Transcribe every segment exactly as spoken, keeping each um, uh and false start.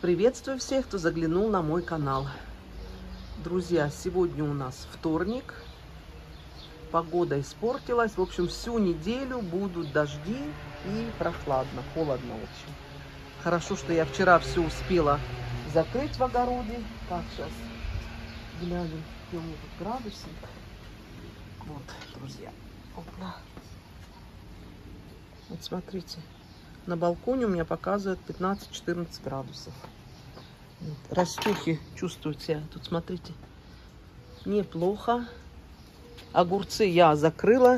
Приветствую всех, кто заглянул на мой канал. Друзья, сегодня у нас вторник. Погода испортилась. В общем, всю неделю будут дожди и прохладно, холодно очень. Хорошо, что я вчера все успела закрыть в огороде. Так, сейчас глянем, где у меня тут градусник. Вот, друзья. Опа. Вот смотрите. На балконе у меня показывает пятнадцать-четырнадцать градусов. Растюхи чувствуют себя. Тут смотрите. Неплохо. Огурцы я закрыла,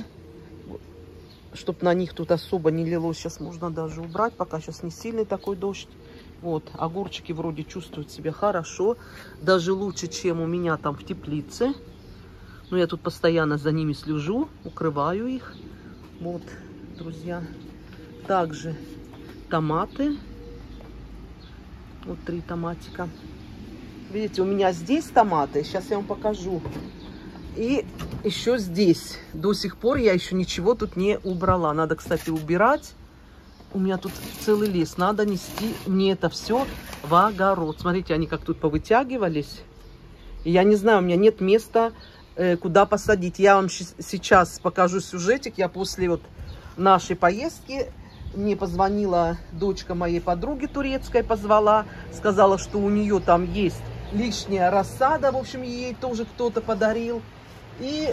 чтобы на них тут особо не лилось. Сейчас можно даже убрать, пока сейчас не сильный такой дождь. Вот, огурчики вроде чувствуют себя хорошо. Даже лучше, чем у меня там в теплице. Но я тут постоянно за ними слежу, укрываю их. Вот, друзья. Также томаты. Вот три томатика. Видите, у меня здесь томаты. Сейчас я вам покажу. И еще здесь. До сих пор я еще ничего тут не убрала. Надо, кстати, убирать. У меня тут целый лес. Надо нести мне это все в огород. Смотрите, они как тут повытягивались. И я не знаю, у меня нет места, э, куда посадить. Я вам сейчас покажу сюжетик. Я после вот нашей поездки... Мне позвонила дочка моей подруги турецкой, позвала, сказала, что у нее там есть лишняя рассада, в общем, ей тоже кто-то подарил. И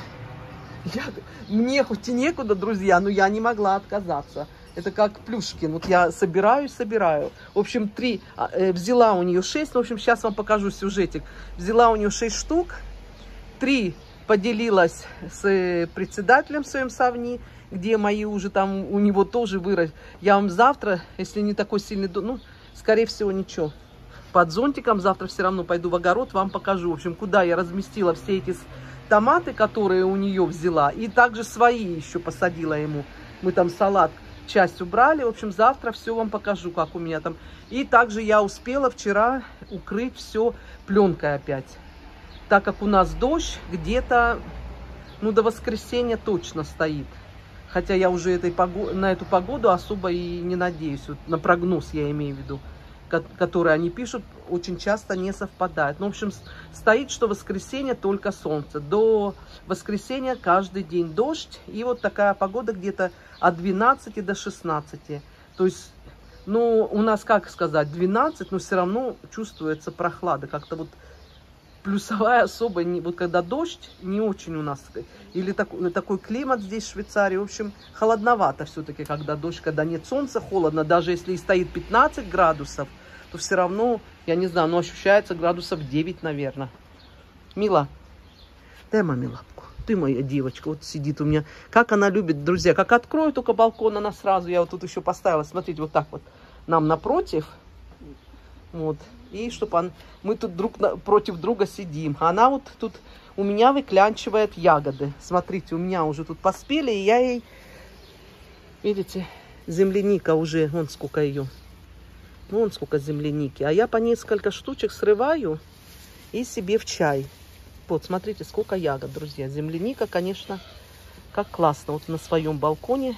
я, мне хоть и некуда, друзья, но я не могла отказаться. Это как Плюшкин, вот я собираю, собираю. В общем, три, э, взяла у нее шесть, в общем, сейчас вам покажу сюжетик. Взяла у нее шесть штук, три поделилась с председателем своим Савни, где мои уже там, у него тоже вырос. Я вам завтра, если не такой сильный, ну, скорее всего, ничего. Под зонтиком завтра все равно пойду в огород, вам покажу. В общем, куда я разместила все эти томаты, которые у нее взяла. И также свои еще посадила ему. Мы там салат часть убрали. В общем, завтра все вам покажу, как у меня там. И также я успела вчера укрыть все пленкой опять. Так как у нас дождь где-то, ну, до воскресенья точно стоит. Хотя я уже этой, на эту погоду особо и не надеюсь. Вот на прогноз я имею в виду, который они пишут, очень часто не совпадает. Ну, в общем, стоит, что воскресенье только солнце. До воскресенья каждый день дождь. И вот такая погода где-то от двенадцати до шестнадцати. То есть, ну, у нас, как сказать, двенадцать, но все равно чувствуется прохлада. Как-то вот плюсовая особо, не, вот когда дождь, не очень у нас, или такой, такой климат здесь, в Швейцарии, в общем, холодновато все-таки, когда дождь, когда нет солнца, холодно, даже если и стоит пятнадцать градусов, то все равно, я не знаю, но ощущается градусов девять, наверное. Мила, дай маме лапку, ты моя девочка, вот сидит у меня, как она любит, друзья, как открою только балкон, она сразу, я вот тут еще поставила, смотрите, вот так вот, нам напротив, вот. И чтобы он, мы тут друг на, против друга сидим. Она вот тут у меня выклянчивает ягоды. Смотрите, у меня уже тут поспели, и я ей, видите, земляника уже, вон сколько ее. Вон сколько земляники. А я по несколько штучек срываю и себе в чай. Вот, смотрите, сколько ягод, друзья. Земляника, конечно, как классно. Вот на своем балконе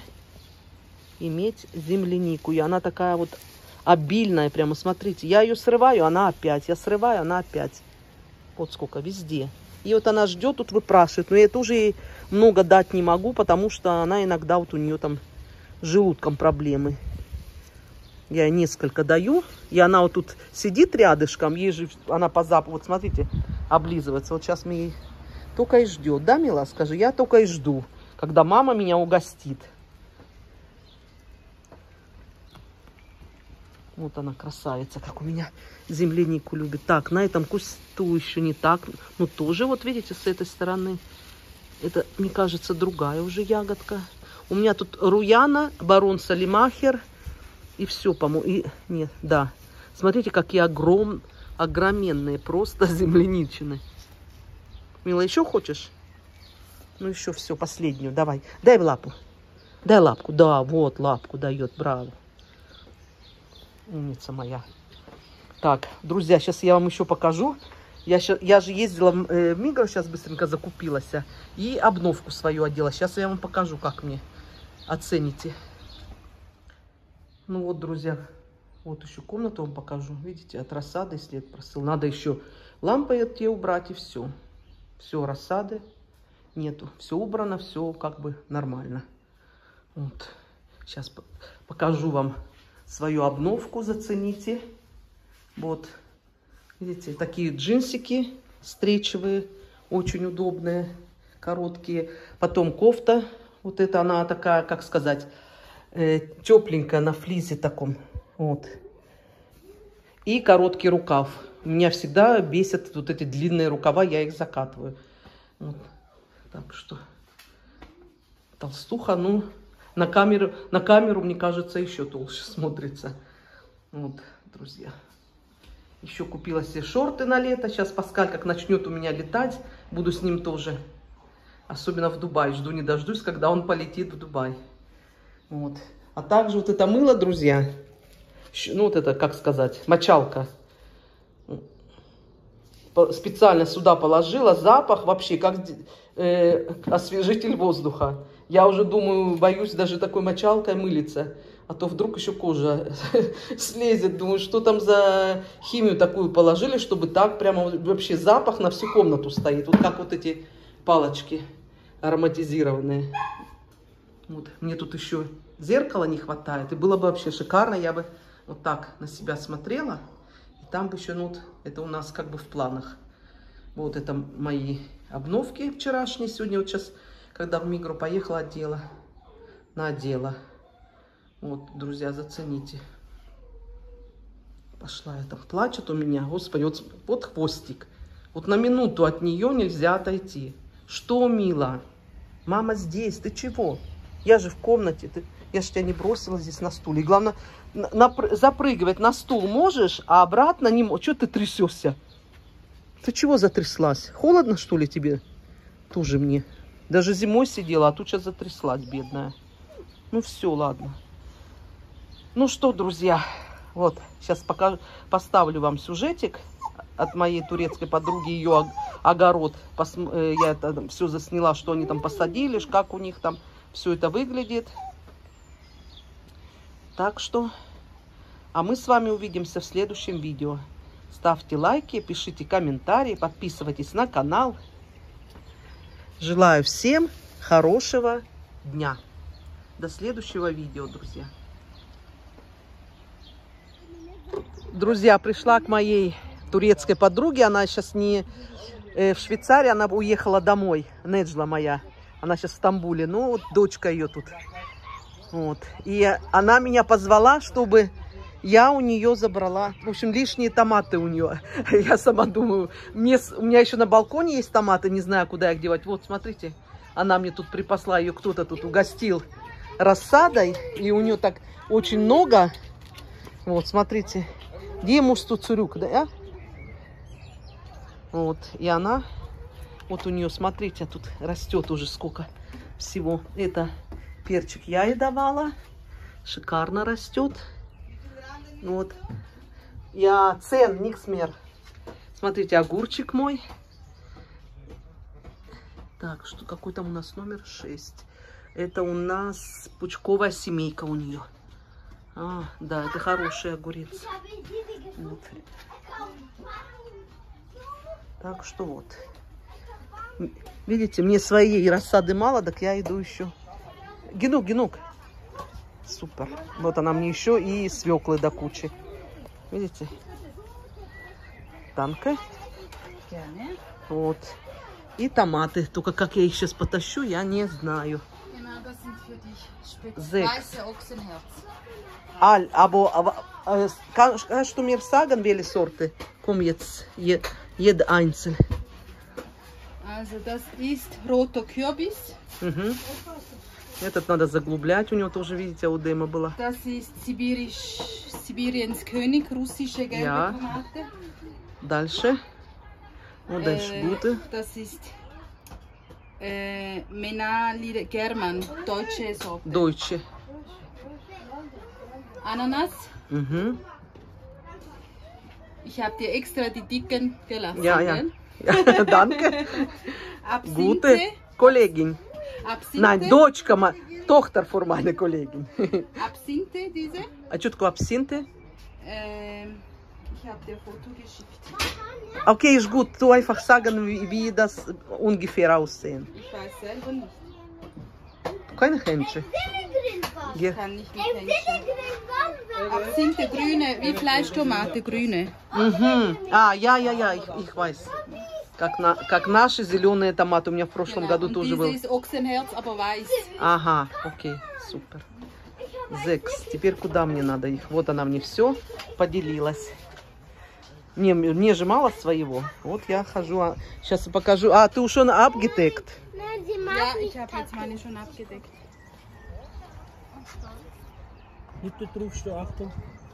иметь землянику. И она такая вот обильная, прямо, смотрите, я ее срываю, она опять, я срываю, она опять. Вот сколько, везде. И вот она ждет, тут выпрашивает, но я тоже ей много дать не могу, потому что она иногда, вот у нее там с желудком проблемы. Я ей несколько даю, и она вот тут сидит рядышком, ей же, она по запаху, вот смотрите, облизывается. Вот сейчас мне только и ждет, да, мила, скажи, я только и жду, когда мама меня угостит. Вот она красавица, как у меня землянику любит. Так, на этом кусту еще не так. Ну, тоже, вот видите, с этой стороны. Это, мне кажется, другая уже ягодка. У меня тут руяна, барон Салимахер. И все, по-моему. И, нет, да. Смотрите, какие огром, огроменные просто земляничины. Мила, еще хочешь? Ну, еще все, последнюю. Давай, дай лапу. Дай лапку. Да, вот, лапку дает, браво. Умница моя. Так, друзья, сейчас я вам еще покажу. Я, ща, я же ездила в э, Мигро, сейчас быстренько закупилась. И обновку свою одела. Сейчас я вам покажу, как мне оцените. Ну вот, друзья, Вот еще комнату вам покажу. Видите, от рассады след простыл. Надо еще лампы эти убрать, и все. Все, рассады нету. Все убрано, все как бы нормально. Вот. Сейчас покажу вам свою обновку, зацените. Вот. Видите, такие джинсики стречевые, очень удобные, короткие. Потом кофта. Вот это она такая, как сказать, э, тепленькая на флисе таком. Вот. И короткий рукав. Меня всегда бесят вот эти длинные рукава, я их закатываю. Вот. Так что толстуха, ну, на камеру, на камеру, мне кажется, еще толще смотрится. Вот, друзья. Еще купила себе шорты на лето. Сейчас Паскаль как начнет у меня летать, буду с ним тоже. Особенно в Дубай. Жду не дождусь, когда он полетит в Дубай. Вот. А также вот это мыло, друзья. Ну, вот это, как сказать, мочалка. Специально сюда положила. Запах вообще как э, освежитель воздуха. Я уже думаю, боюсь даже такой мочалкой мылиться. А то вдруг еще кожа слезет. Думаю, что там за химию такую положили, чтобы так прямо вообще запах на всю комнату стоит. Вот как вот эти палочки ароматизированные. Вот. Мне тут еще зеркала не хватает. И было бы вообще шикарно. Я бы вот так на себя смотрела. И там бы еще, ну вот, это у нас как бы в планах. Вот это мои обновки вчерашние. Сегодня вот сейчас, когда в Мигру поехала, одела. Надела. Вот, друзья, зацените. Пошла я там. Плачет у меня. Господи, вот, вот хвостик. Вот на минуту от нее нельзя отойти. Что, мила? Мама здесь. Ты чего? Я же в комнате. Ты... Я же тебя не бросила здесь на стуле. И главное, на, на, запрыгивать на стул можешь, а обратно не можешь. Чего ты трясешься? Ты чего затряслась? Холодно, что ли, тебе? Тоже мне. Даже зимой сидела, а тут сейчас затряслась, бедная. Ну все, ладно. Ну что, друзья, вот, сейчас покажу, поставлю вам сюжетик от моей турецкой подруги, ее огород. Пос, я это все засняла, что они там посадили, как у них там все это выглядит. Так что, а мы с вами увидимся в следующем видео. Ставьте лайки, пишите комментарии, подписывайтесь на канал. Желаю всем хорошего дня. До следующего видео, друзья. Друзья, пришла к моей турецкой подруге. Она сейчас не э, в Швейцарии, она уехала домой. Неджла моя. Она сейчас в Стамбуле. Ну, вот дочка ее тут. Вот. И она меня позвала, чтобы я у нее забрала. В общем, лишние томаты у нее. Я сама думаю, мне, у меня еще на балконе есть томаты, не знаю, куда их девать. Вот, смотрите, она мне тут припасла, ее кто-то тут угостил рассадой. И у нее так очень много. Вот, смотрите. Где муж цурюк, да? Вот, и она, вот у нее, смотрите, тут растет уже сколько всего. Это перчик я ей давала, шикарно растет. Вот, я цен, никсмер. Смотрите, огурчик мой. Так, что какой там у нас номер шесть? Это у нас пучковая семейка у нее. А, да, это хороший огурец. Вот. Так что вот. Видите, мне своей рассады мало, так я иду еще. Генук, генук. Супер. Вот она мне еще и свеклы до кучи. Видите? Танка. Вот. И томаты. Только как я их сейчас потащу, я не знаю. Зекс. Al, aber, aber äh, kannst, kannst du mir sagen, welche Sorte? Komm jetzt, je, jede einzeln. Also das ist roter Kürbis. Угу. Этот надо заглублять, у него тоже, видите, у Дэма была. Das ist Sibirisch, Sibiriens König, russische gelbe Ja. Tomate. Дальше. Und dann ist Äh, gute. das ist äh, Menali German, deutsche Sorte. Deutsche. Ananas. Mhm. Ich habe dir extra die dicken gelassen. Ja, ja. Ja, danke. Absinthe. Gute Kollegin. Absinthe. Nein, дочка, Tochter von meiner Kollegin. Absinthe, diese. А что такое абсинты? Ähm, ich habe dir ein Foto geschickt. Okay, ist gut. Du einfach sagen, wie, wie das ungefähr aussehen. Ich weiß selber nicht. Keine Händchen. Ich kann nicht mit Händchen. Aber sind die grüne, wie Fleischtomate, grüne. Угу. А, я, я, я, их, их weiß. Как, на, как наши зеленые томаты. У меня в прошлом Genau. году Und тоже diese был. ist Ochsenherz, aber weiß. Ага, окей, супер. Зекс. Теперь куда мне надо их? Вот она мне все поделилась. Мне, мне же мало своего. Вот я хожу. А, сейчас покажу. А, ты уже abgedeckt. Ja, ich habe jetzt meine schon abgedeckt. Bitte rufst du Achtung.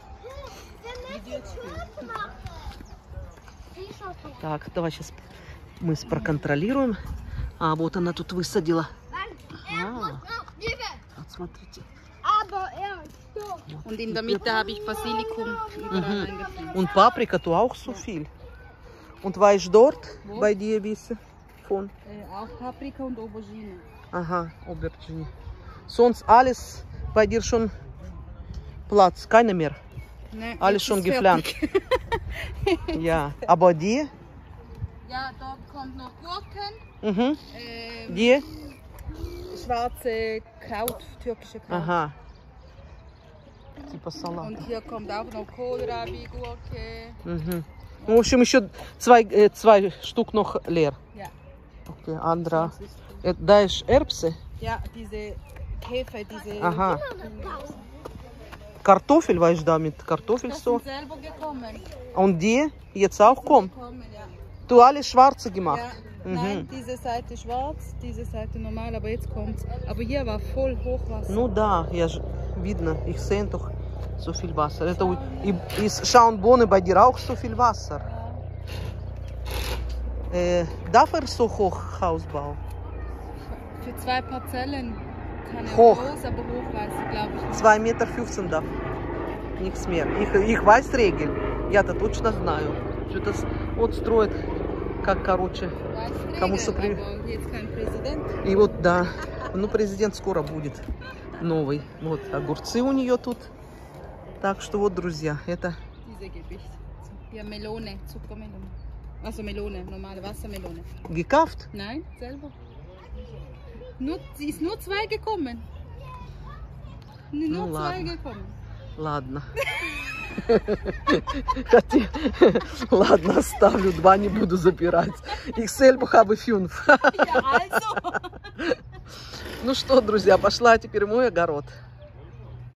Так, давай сейчас мы проконтролируем. А, вот она тут высадила. А, вот смотрите. Und in der Mitte habe ich Basilikum überall Mhm. eingepflanzt. Und Paprika, du auch so viel. Und weißt dort Wo? bei dir wissen von? Äh, auch Paprika und Aubergine. Aha, Aubergine. Sonst alles bei dir schon Platz, keine mehr. Ne, Alles jetzt schon ist gepflanzt. fertig. Ja, aber die? Ja, dort kommt noch Gurken, Mhm. ähm, Die? schwarze Kraut, türkische Kraut. Aha. Типа салат. Und hier kommt auch noch Kohlrabi, Gurke. Mhm. В общем, еще zwei, äh, zwei Stück noch leer. Ja. Okay, andere. Das ist- Äh, Da ist Erbse. Ja, diese Käfer, diese. Aha. Kartoffel, weißt du, da mit Das Kartoffelso. sind selber gekommen. Und die jetzt auch kommen. Kommen, ja. Du alles schwarze gemacht. Ja. Mhm. Nein, diese Seite schwarz, diese Seite normal, aber jetzt kommt's. Aber hier war voll Hochwasser. Ну да, я же видно, ich sehe doch so viel Wasser. Это у- и, и schauen Bohnen bei dir auch so viel Wasser. Äh, darf er so hoch Haus bauen? Für zwei Parzellen kann er Hoch. groß, aber hoch weiß ich, glaube ich. nicht. zwei Meter fünfzehn darf. Nichts mehr. Ich, ich weiß Regeln. Я-то точно знаю. Что-то с- вот строят, как, короче. Weiß Кому Regeln, что при- aber jetzt kein Präsident. И вот, да. Ну, президент скоро будет новый. Вот, огурцы у нее тут. Так что вот, друзья, это... Diese gebe ich. Ja, Melone, Zuckermelone. Also Melone, normale Wassermelone. Gekauft? Nein, selber. Nur, sie ist nur zwei gekommen. Nur Ну, zwei ладно. gekommen. Ладно. Хотя- Ладно, оставлю. Два не буду забирать. Их selber habe fünf. Ja, also. Ну что, друзья, пошла теперь мой огород.